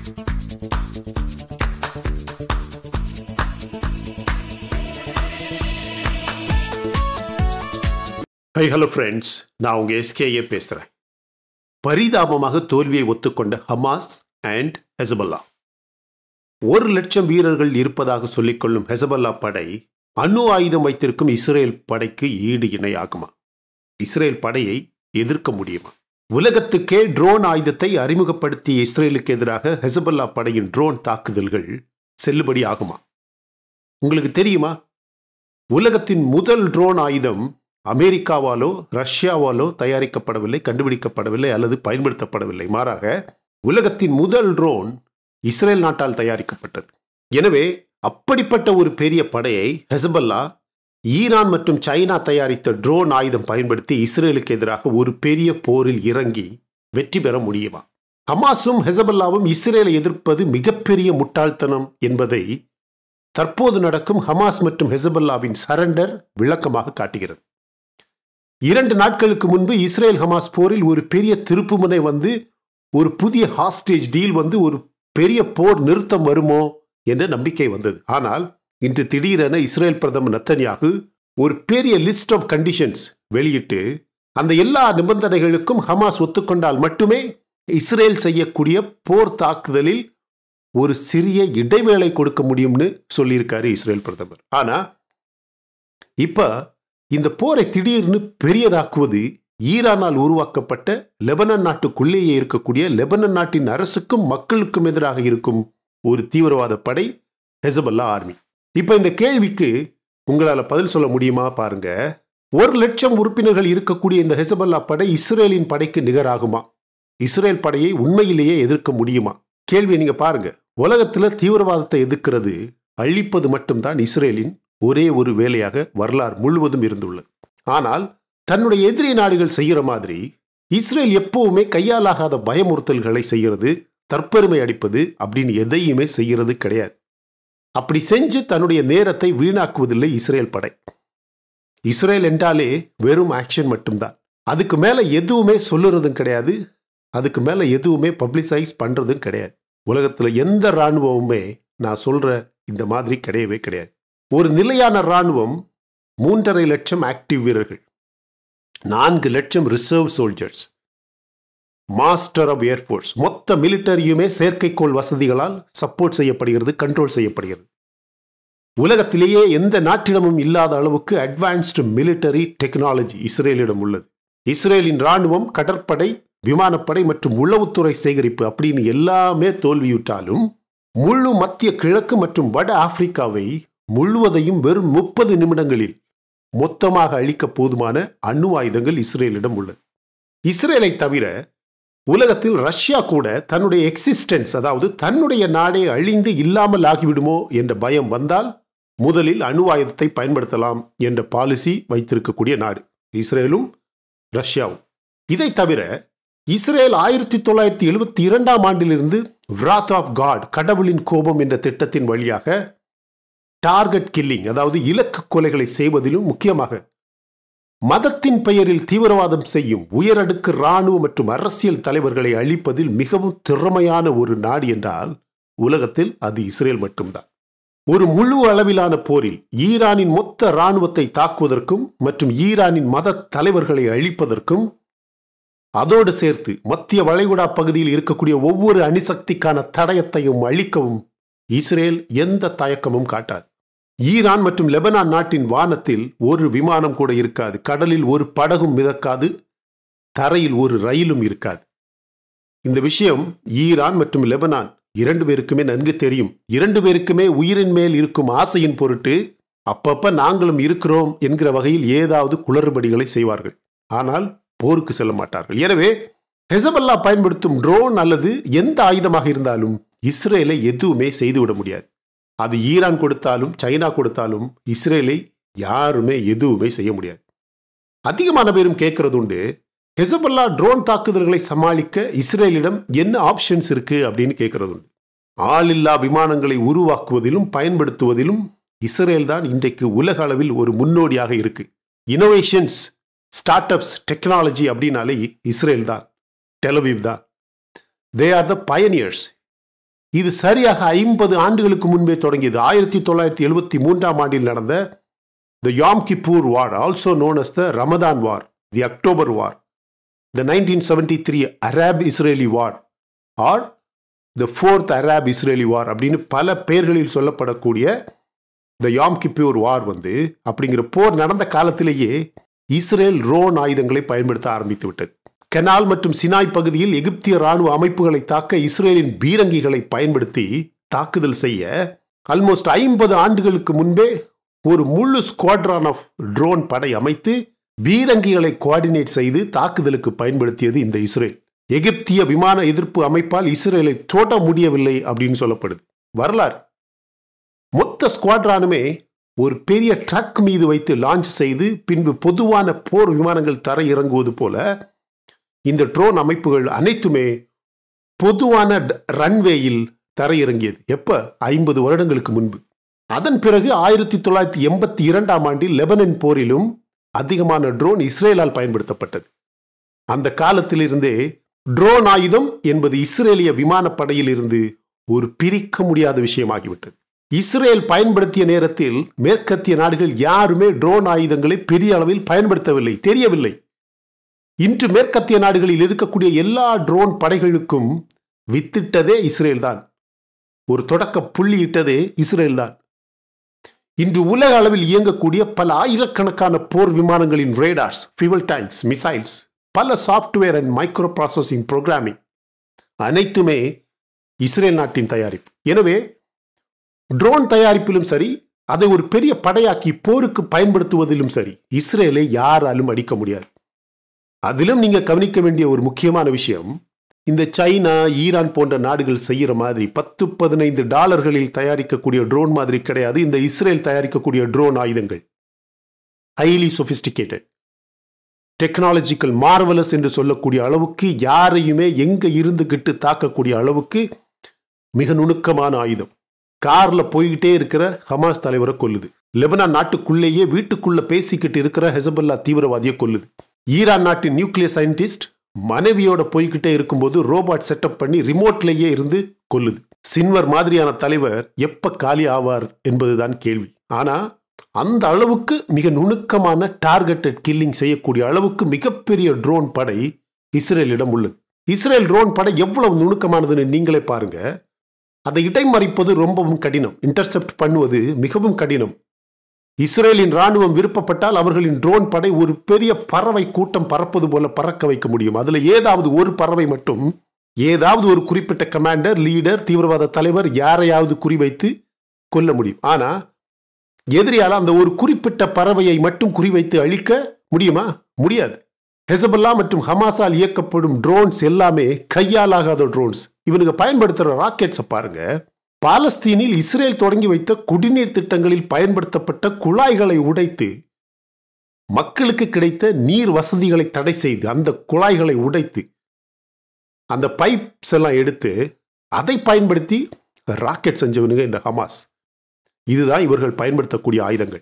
Hey, hello friends. நான் உங்க SKA பேசுறேன். பரிதாபமாக தோல்வியை ஒத்துக்கொண்ட ஹமாஸ் அண்ட் ஹெஸ்பல்லா. 1,00,000 வீரர்கள் இருப்பதாக சொல்லிக்கொள்ளும் ஹெஸ்பல்லா படை அணு ஆயுதம் வைத்திருக்கும் இஸ்ரேல் படைக்கு ஈடு இணையாகுமா? இஸ்ரேல் படையை எதிர்க்க முடியுமா? உலகத்துக்கே ட்ரோன் ஆயுதத்தை அறிமுகப்படுத்திய இஸ்ரேலுக்கு எதிராக ஹெஸ்பல்லா படையின் ட்ரோன் தாக்குதல்கள் செல்லுபடி ஆகுமா? உங்களுக்கு தெரியுமா? உலகத்தின் முதல் ட்ரோன் ஆயுதம் அமெரிக்காவாலோ ரஷ்யாவாலோ தயாரிக்கப்படவில்லை, கண்டுபிடிக்கப்படவில்லை அல்லது பயன்படுத்தப்படவில்லை. மாறாக உலகத்தின் முதல் ட்ரோன் இஸ்ரேல் நாட்டால் தயாரிக்கப்பட்டது. எனவே அப்படிப்பட்ட ஒரு பெரிய படையை ஹெஸ்பல்லா ஈரான் மற்றும் சைனா தயாரித்த ட்ரோன் ஆயுதம் பயன்படுத்தி இஸ்ரேலுக்கு எதிராக ஒரு பெரிய போரில் இறங்கி வெற்றி பெற முடியுமா? ஹமாஸும் ஹெஸ்பல்லாவும் இஸ்ரேலை எதிர்ப்பது மிகப்பெரிய முட்டாள்தனம் என்பதை தற்போது நடக்கும் ஹமாஸ் மற்றும் ஹெஸ்பல்லாவின் சரண்டர் விளக்கமாக காட்டுகிறது. 2 நாட்களுக்கு முன்பு இஸ்ரேல் ஹமாஸ் போரில் ஒரு பெரிய திருப்புமுனை வந்து ஒரு புதிய ஹாஸ்டேஜ் டீல் வந்து ஒரு பெரிய போர் நிறுத்தம் வருமோ என்ற நம்பிக்கை வந்தது. ஆனால் இன்று திடீரென இஸ்ரேல் பிரதமர் நெத்தன்யாகு ஒரு பெரிய லிஸ்ட் ஆஃப் கண்டிஷன்ஸ் வெளியிட்டு அந்த எல்லா நிபந்தனைகளுக்கும் ஹமாஸ் ஒத்துக்கொண்டால் மட்டுமே இஸ்ரேல் செய்யக்கூடிய போர் தாக்குதலில் ஒரு சிறிய இடைவேளை கொடுக்க முடியும்னு சொல்லியிருக்காரு இஸ்ரேல் பிரதமர். ஆனா இப்ப இந்த போரை திடீர்னு பெரியதாக்குவது ஈரானால் உருவாக்கப்பட்ட லெபனான் நாட்டுக்குள்ளேயே இருக்கக்கூடிய லெபனான் நாட்டின் அரசுக்கும் மக்களுக்கும் எதிராக இருக்கும் ஒரு தீவிரவாத படை ஹெஸ்பல்லா ஆர்மி. இப்ப இந்த கேள்விக்கு உங்களால பதில் சொல்ல முடியுமா? பாருங்க, 1,00,000 உறுப்பினர்கள் இருக்கக்கூடிய இந்த ஹெஸ்பல்லா படை இஸ்ரேலின் படைக்கு நிகராகுமா? இஸ்ரேல் படையை உண்மையிலேயே எதிர்க்க முடியுமா? கேள்வி நீங்க பாருங்க. உலகத்துல தீவிரவாதத்தை எதிர்க்கிறது அழிப்பது மட்டும்தான் இஸ்ரேலின் ஒரே ஒரு வேலையாக வரலாறு முழுவதும் இருந்துள்ளது. ஆனால் தன்னுடைய எதிரி நாடுகள் செய்கிற மாதிரி இஸ்ரேல் எப்பவுமே கையாலாகாத பயமுறுத்தல்களை செய்கிறது, தற்பெருமை அடிப்பது அப்படின்னு எதையுமே செய்கிறது கிடையாது. அப்படி செஞ்சு தன்னுடைய நேரத்தை வீணாக்குவதில்லை இஸ்ரேல் படை. இஸ்ரேல் என்றாலே வெறும் ஆக்ஷன் மட்டும்தான். அதுக்கு மேல எதுவுமே சொல்லுறதும் கிடையாது, அதுக்கு மேல எதுவுமே பப்ளிசைஸ் பண்றதும் கிடையாது. உலகத்துல எந்த இராணுவமுமே நான் சொல்ற இந்த மாதிரி கிடையவே கிடையாது. ஒரு நிலையான இராணுவம் 3.5 லட்சம் ஆக்டிவ் வீரர்கள், 4 லட்சம் reserve soldiers, master of air force, மொத்த மிலிட்டரியுமே செயற்கைக்கோள் வசதிகளால் சப்போர்ட் செய்யப்படுகிறது, கண்ட்ரோல் செய்யப்படுகிறது. உலகத்திலேயே எந்த நாட்டிடமும் இல்லாத அளவுக்கு அட்வான்ஸ்டு மிலிட்டரி டெக்னாலஜி இஸ்ரேலிடம் உள்ளது. இஸ்ரேலின் இராணுவம், கடற்படை, விமானப்படை மற்றும் உளவுத்துறை சேகரிப்பு அப்படின்னு எல்லாமே தோல்வியுற்றாலும் முழு மத்திய கிழக்கு மற்றும் வட ஆப்பிரிக்காவை முழுவதையும் வெறும் 30 நிமிடங்களில் மொத்தமாக அழிக்க போதுமான அணு ஆயுதங்கள் இஸ்ரேலிடம் உள்ளது. இஸ்ரேலை தவிர உலகத்தில் ரஷ்யா கூட தன்னுடைய எக்ஸிஸ்டன்ஸ், அதாவது தன்னுடைய நாடே அழிந்து இல்லாமல் ஆகிவிடுமோ என்ற பயம் வந்தால் முதலில் அணு ஆயுதத்தை பயன்படுத்தலாம் என்ற பாலிசி வைத்திருக்கக்கூடிய நாடு இஸ்ரேலும் ரஷ்யாவும். இதை தவிர இஸ்ரேல் 1972ஆம் ஆண்டிலிருந்து wrath of God, கடவுளின் கோபம் என்ற திட்டத்தின் வழியாக டார்கெட் கில்லிங், அதாவது இலக்கு கொலைகளை செய்வதிலும் முக்கியமாக மதத்தின் பெயரில் தீவிரவாதம் செய்யும் உயரடுக்கு இராணுவ மற்றும் அரசியல் தலைவர்களை அழிப்பதில் மிகவும் திறமையான ஒரு நாடு என்றால் உலகத்தில் அது இஸ்ரேல் மட்டும்தான். ஒரு முழு அளவிலான போரில் ஈரானின் மொத்த இராணுவத்தை தாக்குவதற்கும் மற்றும் ஈரானின் மத தலைவர்களை அழிப்பதற்கும், அதோடு சேர்த்து மத்திய வளைகுடா பகுதியில் இருக்கக்கூடிய ஒவ்வொரு அணுசக்திக்கான தடயத்தையும் அழிக்கவும் இஸ்ரேல் எந்த தயக்கமும் காட்டாது. ஈரான் மற்றும் லெபனான் நாட்டின் வானத்தில் ஒரு விமானம் கூட இருக்காது, கடலில் ஒரு படகும் மிதக்காது, தரையில் ஒரு ரயிலும் இருக்காது. இந்த விஷயம் ஈரான் மற்றும் லெபனான் 2 பேருக்குமே நன்கு தெரியும். 2 பேருக்குமே உயிரின் மேல் இருக்கும் ஆசையின் பொருட்டு அப்பப்ப நாங்களும் இருக்கிறோம் என்கிற வகையில் ஏதாவது குளறுபடிகளை செய்வார்கள். ஆனால் போருக்கு செல்ல மாட்டார்கள். எனவே ஹெஸ்பல்லா பயன்படுத்தும் ட்ரோன் அல்லது எந்த ஆயுதமாக இருந்தாலும் இஸ்ரேலை எதுவுமே செய்துவிட முடியாது. அது ஈரான் கொடுத்தாலும் சைனா கொடுத்தாலும் இஸ்ரேலை யாருமே எதுவுமே செய்ய முடியாது. அதிகமான பேரும் கேட்கறது உண்டு, ஹெஸ்பல்லா ட்ரோன் தாக்குதல்களை சமாளிக்க இஸ்ரேலிடம் என்ன ஆப்ஷன்ஸ் இருக்கு அப்படின்னு கேட்கறது உண்டு. ஆளில்லா விமானங்களை உருவாக்குவதிலும் பயன்படுத்துவதிலும் இஸ்ரேல் தான் இன்றைக்கு உலக அளவில் ஒரு முன்னோடியாக இருக்கு. இனோவேஷன்ஸ், ஸ்டார்ட் அப்ஸ், டெக்னாலஜி அப்படின்னாலே இஸ்ரேல் தான், டெல் அவீவ் தான். They are the pioneers. இது சரியாக 50 ஆண்டுகளுக்கு முன்பே தொடங்கியது. 1973ஆம் ஆண்டில் நடந்த the Yom Kippur War, also known as the Ramadan War, the October War, the 1973 Arab-Israeli War or the Fourth Arab-Israeli War அப்படின்னு பல பெயர்களில் சொல்லப்படக்கூடிய the Yom Kippur War அப்படிங்கிற போர் நடந்த காலத்திலேயே இஸ்ரேல் ட்ரோன் ஆயுதங்களை பயன்படுத்த ஆரம்பித்து விட்டது. கெனால் மற்றும் சினாய் பகுதியில் எகிப்திய ராணுவ அமைப்புகளை தாக்க இஸ்ரேலின் பீரங்கிகளை பயன்படுத்தி தாக்குதல் செய்ய ஆல்மோஸ்ட் 50 ஆண்டுகளுக்கு முன்பே ஒரு முழு ஸ்குவாட்ரான் ஆஃப் ட்ரோன் படை அமைத்து பீரங்கிகளை கோஆர்டினேட் செய்து தாக்குதலுக்கு பயன்படுத்தியது இந்த இஸ்ரேல். எகிப்திய விமான எதிர்ப்பு அமைப்பால் இஸ்ரேலை தொட முடியவில்லை அப்படின்னு சொல்லப்படுது. வரலாறு. மொத்த ஸ்குவாட்ரானுமே ஒரு பெரிய ட்ரக் மீது வைத்து லான்ச் செய்து பின்பு பொதுவான போர் விமானங்கள் தரை இறங்குவது போல இந்த ட்ரோன் அமைப்புகள் அனைத்துமே பொதுவான ரன்வேயில் தரையிறங்கியது. எப்ப? 50 வருடங்களுக்கு முன்பு. அதன் பிறகு 1982ஆம் ஆண்டில் லெபனன் போரிலும் அதிகமான ட்ரோன் இஸ்ரேலால் பயன்படுத்தப்பட்டது. அந்த காலத்திலிருந்தே ட்ரோன் ஆயுதம் என்பது இஸ்ரேலிய விமானப்படையில் இருந்து ஒரு பிரிக்க முடியாத விஷயமாகிவிட்டது. இஸ்ரேல் பயன்படுத்திய நேரத்தில் மேற்கத்திய நாடுகள் யாருமே ட்ரோன் ஆயுதங்களை பெரிய அளவில் பயன்படுத்தவில்லை, தெரியவில்லை. இன்று மேற்கத்திய நாடுகளில் இருக்கக்கூடிய எல்லா ட்ரோன் படைகளுக்கும் வித்திட்டதே இஸ்ரேல் தான். ஒரு தொடக்க புள்ளியிட்டதே இஸ்ரேல் தான். இன்று உலக அளவில் இயங்கக்கூடிய பல ஆயிரக்கணக்கான போர் விமானங்களின் ரேடார்ஸ், ஃபியூவல் டேங்க்ஸ், மிசைல்ஸ், பல software and micro processing programming அனைத்துமே இஸ்ரேல் நாட்டின் தயாரிப்பு. எனவே ட்ரோன் தயாரிப்பிலும் சரி, அதை ஒரு பெரிய படையாக்கி போருக்கு பயன்படுத்துவதிலும் சரி இஸ்ரேலை யாராலும் அடிக்க முடியாது. அதிலும் நீங்க கவனிக்க வேண்டிய ஒரு முக்கியமான விஷயம், இந்த சைனா, ஈரான் போன்ற நாடுகள் செய்யற மாதிரி $10-15 தயாரிக்கக்கூடிய ட்ரோன் மாதிரி கிடையாது. இந்த இஸ்ரேல் தயாரிக்கக்கூடிய ட்ரோன் ஆயுதங்கள் ஹைலி சொபிஸ்டிகேட்டட், டெக்னாலஜிக்கல் மார்வலஸ் என்று சொல்லக்கூடிய அளவுக்கு, யாரையுமே எங்க இருந்துகிட்டு தாக்கக்கூடிய அளவுக்கு மிக நுணுக்கமான ஆயுதம். கார்ல போய்கிட்டே இருக்கிற ஹமாஸ் தலைவரை கொல்லுது. லெபனான் நாட்டுக்குள்ளேயே வீட்டுக்குள்ள பேசிக்கிட்டு இருக்கிற ஹெசபல்லா தீவிரவாதியை கொல்லுது. ஈரான் நாட்டின் நியூக்ளியர் சயின்டிஸ்ட் மனைவியோட போய்கிட்டே இருக்கும்போது ரோபாட் செட்டப் பண்ணி ரிமோட்லேயே இருந்து கொல்லுது. சின்வர் மாதிரியான தலைவர் எப்ப காலி ஆவார் என்பதுதான் கேள்வி. ஆனா அந்த அளவுக்கு மிக நுணுக்கமான டார்கெட்டட் கில்லிங் செய்யக்கூடிய அளவுக்கு மிகப்பெரிய ட்ரோன் படை இஸ்ரேலிடம் உள்ளது. இஸ்ரேல் ட்ரோன் படை எவ்வளவு நுணுக்கமானதுன்னு நீங்களே பாருங்க. அதை இடைமறிப்பது ரொம்பவும் கடினம், இன்டர்செப்ட் பண்ணுவது மிகவும் கடினம். இஸ்ரேலின் ராணுவம் விருப்பப்பட்டால் அவர்களின் ட்ரோன் படை ஒரு பெரிய பறவை கூட்டம் பறப்பது போல பறக்க வைக்க முடியும். அதுல ஏதாவது ஒரு பறவை மட்டும் ஏதாவது ஒரு குறிப்பிட்ட கமாண்டர், லீடர், தீவிரவாத தலைவர் யாரையாவது குறிவைத்து கொல்ல முடியும். ஆனா எதிரியால அந்த ஒரு குறிப்பிட்ட பறவையை மட்டும் குறிவைத்து அழிக்க முடியுமா? முடியாது. ஹெசபல்லா மற்றும் ஹமாஸால் இயக்கப்படும் ட்ரோன்ஸ் எல்லாமே கையாலாகாத ட்ரோன்ஸ். இவனுக்கு பயன்படுத்துற ராக்கெட்ஸை பாருங்க. பாலஸ்தீனில் இஸ்ரேல் தொடங்கி வைத்த குடிநீர் திட்டங்களில் பயன்படுத்தப்பட்ட குழாய்களை உடைத்து, மக்களுக்கு கிடைத்த நீர் வசதிகளை தடை செய்து, அந்த குழாய்களை உடைத்து, அந்த பைப்ஸ் எல்லாம் எடுத்து அதை பயன்படுத்தி ராக்கெட் செஞ்சவனுங்க இந்த ஹமாஸ். இதுதான் இவர்கள் பயன்படுத்தக்கூடிய ஆயுதங்கள்.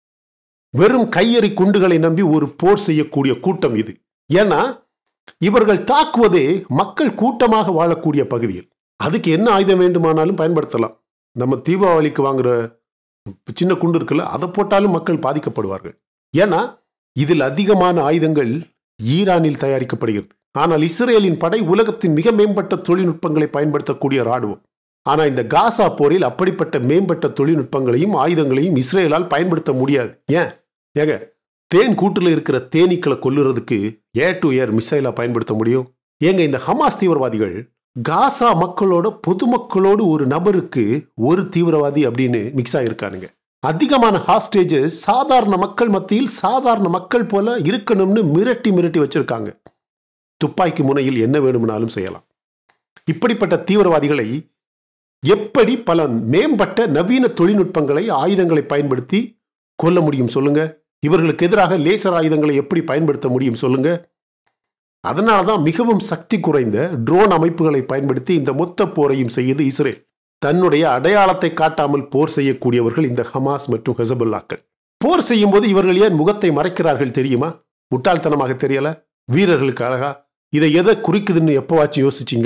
வெறும் கையெறி குண்டுகளை நம்பி ஒரு போர் செய்யக்கூடிய கூட்டம் இது. ஏன்னா இவர்கள் தாக்குவதே மக்கள் கூட்டமாக வாழக்கூடிய பகுதியில். அதுக்கு என்ன ஆயுதம் வேண்டுமானாலும் பயன்படுத்தலாம். நம்ம தீபாவளிக்கு வாங்குற சின்ன குண்டு இருக்குல்ல, அதை போட்டாலும் மக்கள் பாதிக்கப்படுவார்கள். ஏன்னா இதில் அதிகமான ஆயுதங்கள் ஈரானில் தயாரிக்கப்படுகிறது. ஆனால் இஸ்ரேலின் படை உலகத்தின் மிக மேம்பட்ட தொழில்நுட்பங்களை பயன்படுத்தக்கூடிய ராணுவம். ஆனா இந்த காசா போரில் அப்படிப்பட்ட மேம்பட்ட தொழில்நுட்பங்களையும் ஆயுதங்களையும் இஸ்ரேலால் பயன்படுத்த முடியாது. ஏங்க தேன் கூட்டுல இருக்கிற தேனீக்களை கொல்லுறதுக்கு ஏர் டு ஏர் மிசைலா பயன்படுத்த முடியும்? ஏங்க இந்த ஹமாஸ் தீவிரவாதிகள் காசா மக்களோட, பொதுமக்களோடு ஒரு நபருக்கு ஒரு தீவிரவாதி அப்படின்னு மிக்ஸ் ஆகிருக்கானுங்க. அதிகமான ஹாஸ்டேஜஸ் சாதாரண மக்கள் மத்தியில் சாதாரண மக்கள் போல இருக்கணும்னு மிரட்டி மிரட்டி வச்சிருக்காங்க. துப்பாக்கி முனையில் என்ன வேணும்னாலும் செய்யலாம். இப்படிப்பட்ட தீவிரவாதிகளை எப்படி பல மேம்பட்ட நவீன தொழில்நுட்பங்களை, ஆயுதங்களை பயன்படுத்தி கொல்ல முடியும் சொல்லுங்க? இவர்களுக்கு எதிராக லேசர் ஆயுதங்களை எப்படி பயன்படுத்த முடியும் சொல்லுங்க? அதனால்தான் மிகவும் சக்தி குறைந்த ட்ரோன் அமைப்புகளை பயன்படுத்தி இந்த மொத்த போரையும் செய்து இஸ்ரேல். தன்னுடைய அடையாளத்தை காட்டாமல் போர் செய்யக்கூடியவர்கள் இந்த ஹமாஸ் மற்றும் ஹெசபல்லாக்கள். போர் செய்யும் போது இவர்கள் ஏன் முகத்தை மறைக்கிறார்கள் தெரியுமா? முட்டாள்தனமாக தெரியல? வீரர்களுக்கு அழகா? இதை எதை குறிக்குதுன்னு எப்பவாச்சும் யோசிச்சிங்களா?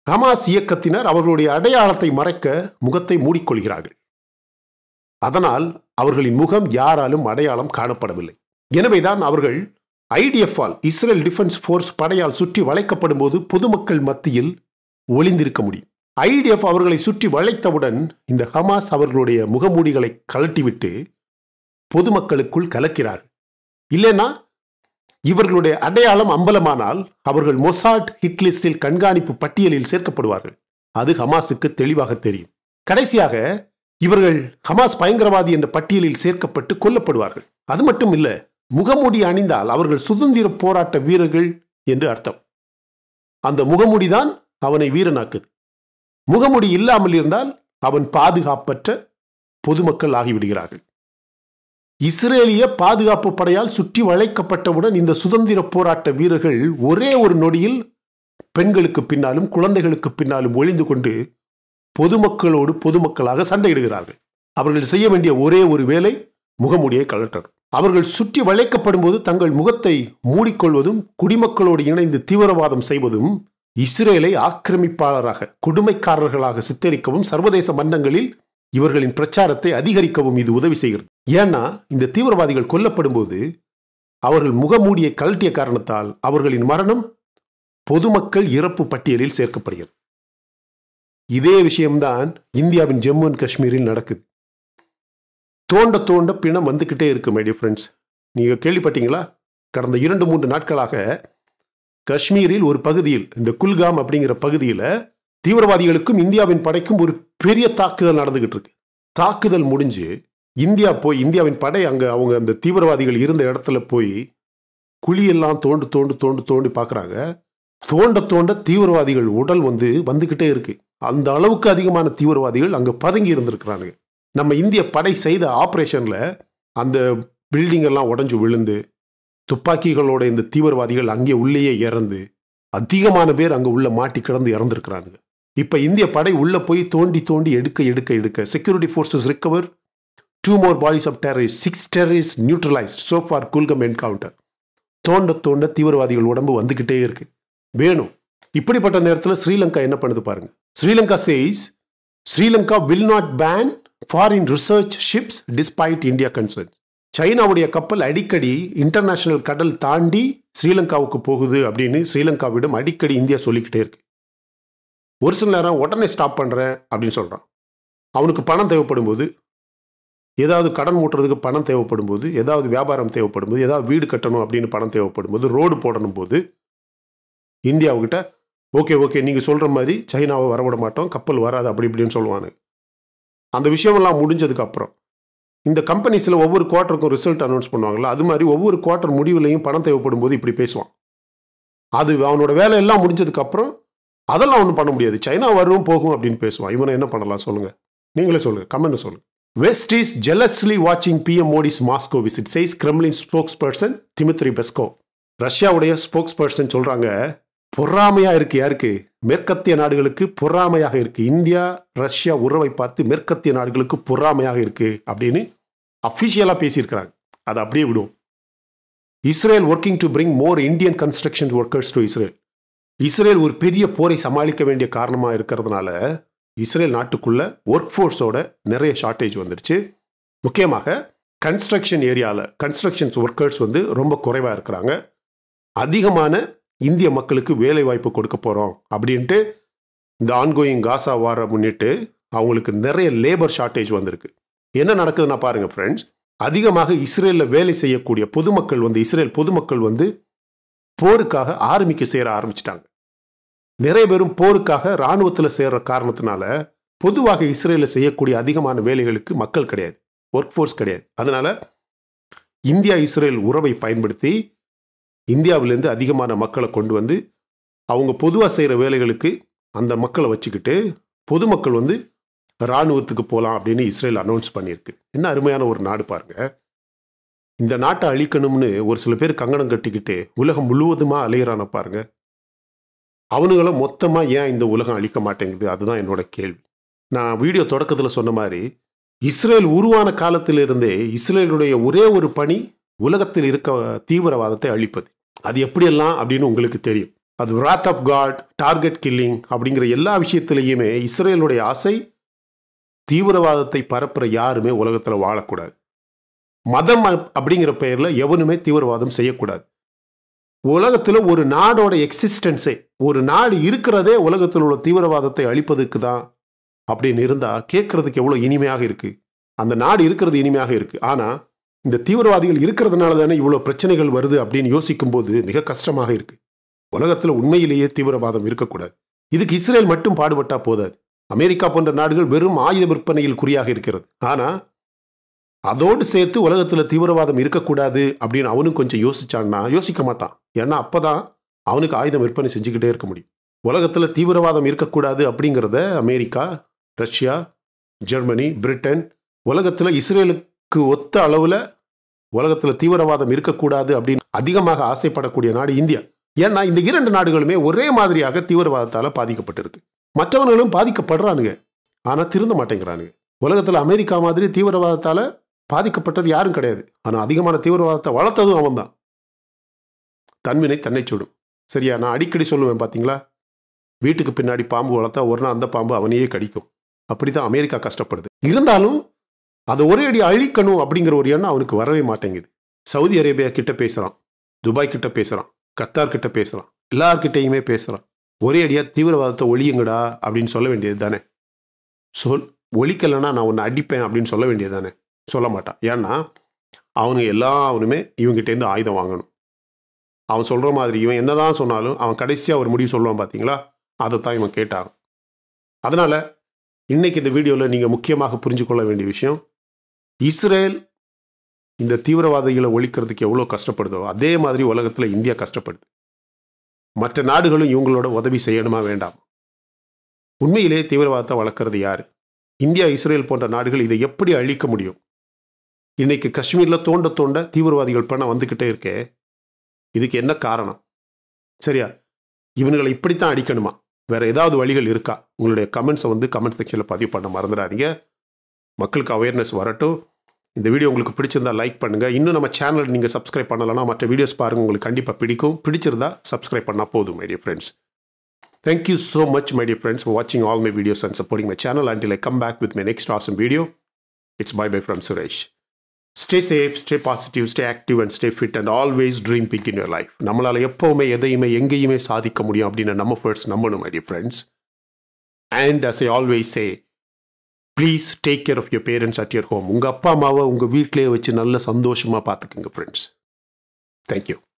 ஹமாஸ் இயக்கத்தினர் அவர்களுடைய அடையாளத்தை மறைக்க முகத்தை மூடிக்கொள்கிறார்கள். அதனால் அவர்களின் முகம் யாராலும் அடையாளம் காணப்படவில்லை. எனவேதான் அவர்கள் ஐடிஎஃப்-ஆல், இஸ்ரேல் டிஃபென்ஸ் போர்ஸ் படையால் சுற்றி வளைக்கப்படும் போது பொதுமக்கள் மத்தியில் ஒளிந்திருக்க முடியும். ஐடிஎஃப் அவர்களை சுற்றி வளைத்தவுடன் இந்த ஹமாஸ் அவர்களுடைய முகமூடிகளை கழட்டிவிட்டு பொதுமக்களுக்குள் கலக்கிறார்கள். இல்லைன்னா இவர்களுடைய அடையாளம் அம்பலமானால் அவர்கள் மொசாட் ஹிட் லிஸ்டில் கண்காணிப்பு பட்டியலில் சேர்க்கப்படுவார்கள். அது ஹமாஸுக்கு தெளிவாக தெரியும். கடைசியாக இவர்கள் ஹமாஸ் பயங்கரவாதி என்ற பட்டியலில் சேர்க்கப்பட்டு கொல்லப்படுவார்கள். அது மட்டும் இல்ல, முகமூடி அணிந்தால் அவர்கள் சுதந்திர போராட்ட வீரர்கள் என்று அர்த்தம். அந்த முகமூடிதான் அவனை வீரனாக்குது. முகமூடி இல்லாமல் இருந்தால் அவன் பாதுகாப்பற்ற பொதுமக்கள் ஆகிவிடுகிறார்கள். இஸ்ரேலிய பாதுகாப்பு படையால் சுற்றி வளைக்கப்பட்டவுடன் இந்த சுதந்திர போராட்ட வீரர்கள் ஒரே ஒரு நொடியில் பெண்களுக்கு பின்னாலும் குழந்தைகளுக்கு பின்னாலும் ஒளிந்து கொண்டு பொதுமக்களோடு பொதுமக்களாக சண்டையிடுகிறார்கள். அவர்கள் செய்ய வேண்டிய ஒரே ஒரு வேலை முகமூடியை கழற்றணும். அவர்கள் சுற்றி வளைக்கப்படும் போது தங்கள் முகத்தை மூடிக்கொள்வதும் குடிமக்களோடு இணைந்து தீவிரவாதம் செய்வதும் இஸ்ரேலை ஆக்கிரமிப்பாளராக, கொடுமைக்காரர்களாக சித்தரிக்கவும் சர்வதேச மன்றங்களில் இவர்களின் பிரச்சாரத்தை அதிகரிக்கவும் இது உதவி செய்கிறது. ஏன்னா இந்த தீவிரவாதிகள் கொல்லப்படும் போது அவர்கள் முகமூடியை கழட்டிய காரணத்தால் அவர்களின் மரணம் பொதுமக்கள் இறப்பு பட்டியலில் சேர்க்கப்படுகிறது. இதே விஷயம்தான் இந்தியாவின் ஜம்மு அண்ட் காஷ்மீரில் நடக்குது. தோண்ட தோண்ட பிணம் வந்துக்கிட்டே இருக்கு. மை டியர் ஃப்ரெண்ட்ஸ், நீங்கள் கேள்விப்பட்டீங்களா? கடந்த 2-3 நாட்களாக காஷ்மீரில் ஒரு பகுதியில், இந்த குல்காம் அப்படிங்கிற பகுதியில் தீவிரவாதிகளுக்கும் இந்தியாவின் படைக்கும் ஒரு பெரிய தாக்குதல் நடந்துகிட்டு இருக்கு. தாக்குதல் முடிஞ்சு இந்தியாவின் படை அவங்க அந்த தீவிரவாதிகள் இருந்த இடத்துல போய் குழியெல்லாம் தோண்டி பார்க்குறாங்க. தோண்ட தோண்ட தீவிரவாதிகள் உடல் வந்துக்கிட்டே இருக்கு. அந்த அளவுக்கு அதிகமான தீவிரவாதிகள் அங்கே பதுங்கி இருந்திருக்கிறாங்க. நம்ம இந்திய படை செய்த ஆப்ரேஷனில் அந்த பில்டிங் எல்லாம் உடஞ்சு விழுந்து துப்பாக்கிகளோட இந்த தீவிரவாதிகள் அங்கே உள்ளேயே இறந்து அதிகமான பேர் அங்கே உள்ள மாட்டி கிடந்து இறந்துருக்கிறாங்க. இப்போ இந்திய படை உள்ள போய் தோண்டி எடுக்க security forces recover 2 more bodies of terrorists, 6 terrorists neutralized so far Kulgam encounter. தோண்ட தீவிரவாதிகள் உடம்பு வந்துக்கிட்டே இருக்கு. வேணும். இப்படிப்பட்ட நேரத்தில் ஸ்ரீலங்கா என்ன பண்ணுது பாருங்க. Sri Lanka says Sri Lanka will not ban foreign research ships despite India concerns. சைனாவுடைய கப்பல் அடிக்கடி இன்டர்நேஷனல் கடல் தாண்டி ஸ்ரீலங்காவுக்கு போகுது அப்படின்னு ஸ்ரீலங்காவிடம் அடிக்கடி இந்தியா சொல்லிக்கிட்டே இருக்கு. ஒரு சில நேரம் உடனே ஸ்டாப் பண்ணுறேன் அப்படின்னு சொல்கிறான். அவனுக்கு பணம் தேவைப்படும் போது, ஏதாவது கடன் மூட்டுறதுக்கு பணம் தேவைப்படும் போது, ஏதாவது வியாபாரம் தேவைப்படும் போது, ஏதாவது வீடு கட்டணும் அப்படின்னு பணம் தேவைப்படும் போது, ரோடு போடணும் போது இந்தியாவுக்கிட்ட ஓகே நீங்கள் சொல்கிற மாதிரி சைனாவை வரவிட மாட்டோம், கப்பல் வராது அப்படி இப்படின்னு சொல்லுவாங்க. அந்த விஷயமெல்லாம் முடிஞ்சதுக்கு அப்புறம் இந்த கம்பெனிஸில் ஒவ்வொரு குவார்ட்டருக்கும் ரிசல்ட் அனௌன்ஸ் பண்ணுவாங்களா, அது மாதிரி ஒவ்வொரு குவார்ட்டர் முடிவுலையும் பணம் தேவைப்படும் போது இப்படி பேசுவான். அது அவனோட வேலை எல்லாம் முடிஞ்சதுக்கு அப்புறம் அதெல்லாம் ஒன்றும் பண்ண முடியாது, சைனா வரும் போகும் அப்படின்னு பேசுவான். இவனை என்ன பண்ணலாம் சொல்லுங்கள், நீங்களே சொல்லுங்கள், கமெண்ட் சொல்லுங்கள். வெஸ்ட் இஸ் ஜெலஸ்லி வாட்சிங் PM Modi's Moscow visit, says Kremlin spokesperson Dmitry Peskov. ரஷ்யாவுடைய ஸ்போக்ஸ் பர்சன் சொல்கிறாங்க, பொறாமையாக இருக்கு. யாருக்கு? மேற்கத்திய நாடுகளுக்கு பொறாமையாக இருக்கு. இந்தியா ரஷ்யா உறவை பார்த்து மேற்கத்திய நாடுகளுக்கு பொறாமையாக இருக்கு அப்படின்னு அஃபிஷியலாக பேசியிருக்கிறாங்க. அதை அப்படியே விடுவோம். Israel working to bring more Indian construction workers to Israel. Israel ஒரு பெரிய போரை சமாளிக்க வேண்டிய காரணமாக இருக்கிறதுனால இஸ்ரேல் நாட்டுக்குள்ள ஒர்க் ஃபோர்ஸோட நிறைய ஷார்ட்டேஜ் வந்துருச்சு. முக்கியமாக கன்ஸ்ட்ரக்ஷன் ஏரியாவில் கன்ஸ்ட்ரக்ஷன்ஸ் ஒர்க்கர்ஸ் ரொம்ப குறைவாக இருக்கிறாங்க. அதிகமான இந்திய மக்களுக்கு வேலை வாய்ப்பு கொடுக்க போகிறோம் அப்படின்ட்டு இந்த ஆன்கோயிங் காசா வாரை முன்னிட்டு அவங்களுக்கு நிறைய லேபர் ஷார்ட்டேஜ் வந்திருக்கு. என்ன நடக்குதுன்னா பாருங்க ஃப்ரெண்ட்ஸ், அதிகமாக இஸ்ரேலில் வேலை செய்யக்கூடிய பொதுமக்கள் இஸ்ரேல் பொதுமக்கள் போருக்காக ஆர்மிக்கு சேர ஆரம்பிச்சிட்டாங்க. நிறைய பேரும் போருக்காக இராணுவத்தில் சேர்ற காரணத்தினால பொதுவாக இஸ்ரேலில் செய்யக்கூடிய அதிகமான வேலைகளுக்கு மக்கள் கிடையாது, ஒர்க் ஃபோர்ஸ் கிடையாது. அதனால இந்தியா இஸ்ரேல் உறவை பயன்படுத்தி இந்தியாவிலேருந்து அதிகமான மக்களை கொண்டு அவங்க பொதுவாக செய்கிற வேலைகளுக்கு அந்த மக்களை வச்சுக்கிட்டு பொதுமக்கள் இராணுவத்துக்கு போகலாம் அப்படின்னு இஸ்ரேல் அனௌன்ஸ் பண்ணியிருக்கு. என்ன அருமையான ஒரு நாடு பாருங்க. இந்த நாட்டை அழிக்கணும்னு ஒரு சில பேர் கங்கணம் கட்டிக்கிட்டு உலகம் முழுவதுமாக அலையிறான பாருங்க. அவனுங்களை மொத்தமாக ஏன் இந்த உலகம் அழிக்க மாட்டேங்குது? அதுதான் என்னோட கேள்வி. நான் வீடியோ தொடக்கத்தில் சொன்ன மாதிரி இஸ்ரேல் உருவான காலத்திலிருந்தே இஸ்ரேலுடைய ஒரே ஒரு பணி உலகத்தில் இருக்க தீவிரவாதத்தை அழிப்பது. அது எப்படியெல்லாம் அப்படின்னு உங்களுக்கு தெரியும். அது wrath of God, target killing அப்படிங்கிற எல்லா விஷயத்திலையுமே இஸ்ரேலுடைய ஆசை தீவிரவாதத்தை பரப்புற யாருமே உலகத்தில் வாழக்கூடாது. மதம் அப்படிங்கிற பெயர்ல எவனுமே தீவிரவாதம் செய்யக்கூடாது. உலகத்தில் ஒரு நாடோட எக்ஸிஸ்டன்ஸே, ஒரு நாடு இருக்கிறதே உலகத்தில் உள்ள தீவிரவாதத்தை அழிப்பதுக்கு தான் அப்படின்னு இருந்தா கேட்கறதுக்கு எவ்வளவு இனிமையாக இருக்கு. அந்த நாடு இருக்கிறது இனிமையாக இருக்கு. ஆனா இந்த தீவிரவாதிகள் இருக்கிறதுனால தானே இவ்வளவு பிரச்சனைகள் வருது அப்படின்னு யோசிக்கும் போது மிக கஷ்டமாக இருக்கு. உலகத்தில் உண்மையிலேயே தீவிரவாதம் இருக்கக்கூடாது. இதுக்கு இஸ்ரேல் மட்டும் பாடுபட்டா போதாது. அமெரிக்கா போன்ற நாடுகள் வெறும் ஆயுத விற்பனையில் குறியாக இருக்கிறது. ஆனா அதோடு சேர்த்து உலகத்தில் தீவிரவாதம் இருக்கக்கூடாது அப்படின்னு அவனும் கொஞ்சம் யோசிச்சான்னா யோசிக்க மாட்டான். ஏன்னா அப்பதான் அவனுக்கு ஆயுதம் விற்பனை செஞ்சுக்கிட்டே இருக்க முடியும். உலகத்தில் தீவிரவாதம் இருக்கக்கூடாது அப்படிங்கிறத அமெரிக்கா, ரஷ்யா, ஜெர்மனி, பிரிட்டன், உலகத்தில் இஸ்ரேலுக்கு ஒத்த அளவில் உலகத்தில் தீவிரவாதம் இருக்கக்கூடாது அப்படின்னு அதிகமாக ஆசைப்படக்கூடிய நாடு இந்தியா. ஏன்னா இந்த இரண்டு நாடுகளுமே ஒரே மாதிரியாக தீவிரவாதத்தால் பாதிக்கப்பட்டிருக்கு. மற்றவர்களும் பாதிக்கப்படுறானுங்க, ஆனால் திருந்த மாட்டேங்கிறானுங்க. உலகத்தில் அமெரிக்கா மாதிரி தீவிரவாதத்தால் பாதிக்கப்பட்டது யாரும் கிடையாது. ஆனால் அதிகமான தீவிரவாதத்தை வளர்த்ததும் அவன் தான். தன்வினை தன்னை சுடும். சரியா? நான் அடிக்கடி சொல்லுவேன், பார்த்தீங்களா, வீட்டுக்கு பின்னாடி பாம்பு வளர்த்தா ஒரு நாள் அந்த பாம்பு அவனையே கடிக்கும். அப்படிதான் அமெரிக்கா கஷ்டப்படுது. இருந்தாலும் அதை ஒரே அடி அழிக்கணும் அப்படிங்கிற ஒரு எண்ணம் அவனுக்கு வரவே மாட்டேங்குது. சவுதி அரேபியா கிட்ட பேசுகிறான், துபாய் கிட்ட பேசுகிறான், கத்தார் கிட்ட பேசுகிறான், எல்லார்கிட்டையுமே பேசுகிறான். ஒரே அடியாக தீவிரவாதத்தை ஒழியுங்கடா அப்படின்னு சொல்ல வேண்டியது தானே. ஒழிக்கலைன்னா நான் உன்னை அடிப்பேன் அப்படின்னு சொல்ல வேண்டியது தானே. சொல்ல மாட்டான். ஏன்னா அவனுக்கு எல்லாருமே இவங்ககிட்டேருந்து ஆயுதம் வாங்கணும். அவன் சொல்கிற மாதிரி இவன் என்னதான் சொன்னாலும் அவன் கடைசியாக ஒரு முடிவு சொல்லுவான், பார்த்தீங்களா, அதைத்தான் இவன் கேட்டான். அதனால் இன்னைக்கு இந்த வீடியோவில் நீங்கள் முக்கியமாக புரிஞ்சு கொள்ள வேண்டிய விஷயம், இஸ்ரேல் இந்த தீவிரவாதிகளை ஒழிக்கிறதுக்கு எவ்வளோ கஷ்டப்படுதோ அதே மாதிரி உலகத்தில் இந்தியா கஷ்டப்படுது. மற்ற நாடுகளும் இவங்களோட உதவி செய்யணுமா வேண்டாம்? உண்மையிலே தீவிரவாதத்தை வளர்க்கறது யாரு? இந்தியா, இஸ்ரேல் போன்ற நாடுகள் இதை எப்படி அழிக்க முடியும்? இன்னைக்கு காஷ்மீரில் தோண்ட தோண்ட தீவிரவாதிகள் பணம் வந்துக்கிட்டே இருக்கே, இதுக்கு என்ன காரணம்? சரியா? இவங்களை இப்படித்தான் அடிக்கணுமா? வேற ஏதாவது வழிகள் இருக்கா? உங்களுடைய கமெண்ட்ஸை கமெண்ட் செக்ஷனில் பதிவு பண்ண மறந்துடாதீங்க. மக்களுக்கு அவேர்னஸ் வரட்டும். இந்த வீடியோ உங்களுக்கு பிடிச்சிருந்தா லைக் பண்ணுங்க. இன்னும் நம்ம சேனல் நீங்கள் சப்ஸ்கிரைப் பண்ணலன்னா மற்ற வீடியோஸ் பாருங்கள், உங்களுக்கு கண்டிப்பாக பிடிக்கும். பிடிச்சிருந்தா சப்ஸ்கிரைப் பண்ணால் போதும், my dear friends. Thank you so much, my dear friends, for watching all my videos and supporting my channel. Until I come back with my next awesome video, it's bye-bye from Suresh. Stay safe, stay positive, stay active and stay fit and always dream big in your life. நம்மளால எப்பவுமே எதையுமே எங்கேயுமே சாதிக்க முடியும் அப்படின்னு நம்ம first நம்பணும், my dear friends. And as I always say, please take care of your parents at your home. உங்க அப்பா அம்மாவை உங்க வீட்டிலேயே வச்சு நல்ல சந்தோஷமா பார்த்துக்குங்க, friends. Thank you.